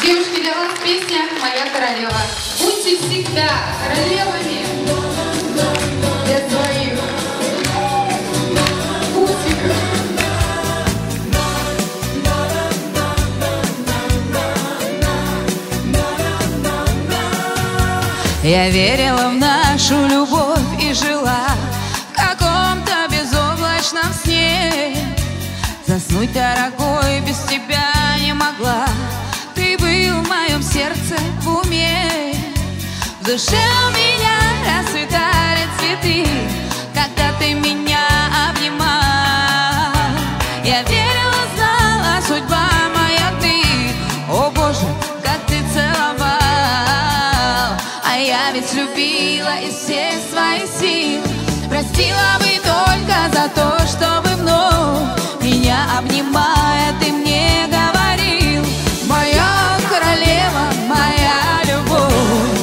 Девушки, для вас песня «Моя королева». Будьте всегда королевами для своих усиков. Я верила в нашу любовь и жила в каком-то безоблачном сне. Заснуть, дорогой, без тебя не могла. Ты был в моем сердце, в уме. В душе у меня расцветали цветы, когда ты меня обнимал. Я верила, знала, судьба моя ты. О Боже, как ты целовал. А я ведь любила из всех своих сил. Простила бы только за то, чтобы вновь меня обнимая, ты мне говорил: моя королева, моя любовь.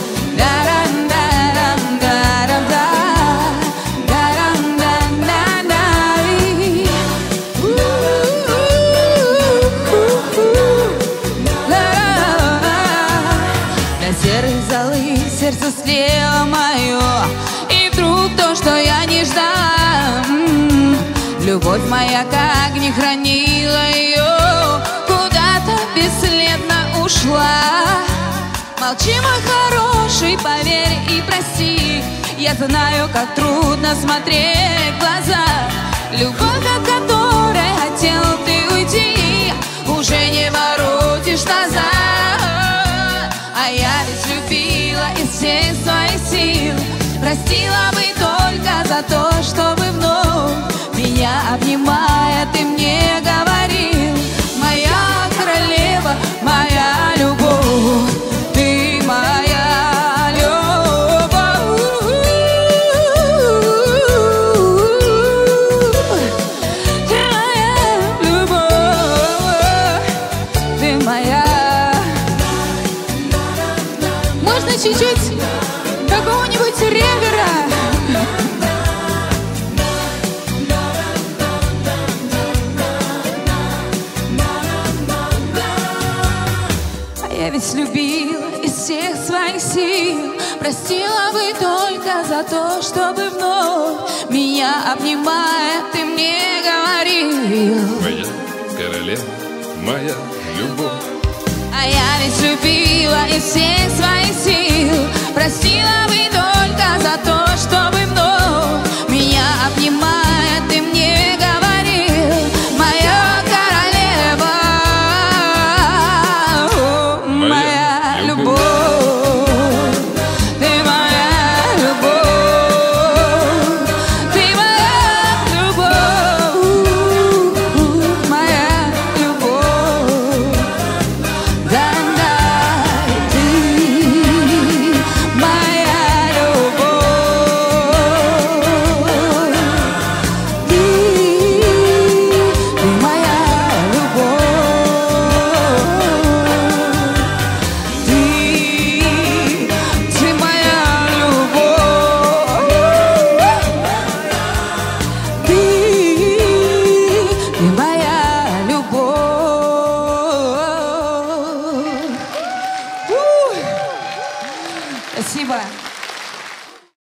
На серой золы сердце слело мое, и вдруг то, что я не ждала. Любовь моя, как не хранила ее, куда-то бесследно ушла. Молчи, мой хороший, поверь и прости. Я знаю, как трудно смотреть в глаза. Любовь, от которой хотел ты уйти, уже не воротишь назад. А я ведь любила из всех своих сил. Простила бы только за то, чтобы вновь меня обнимая, ты мне говорил: моя королева, моя любовь, ты моя любовь. Ты моя любовь, ты моя. Можно чуть-чуть какого-нибудь ревера? Я ведь любила из всех своих сил. Простила бы только за то, чтобы вновь меня обнимая, ты мне говорил: моя королева, моя любовь. А я ведь любила из всех своих сил. Простила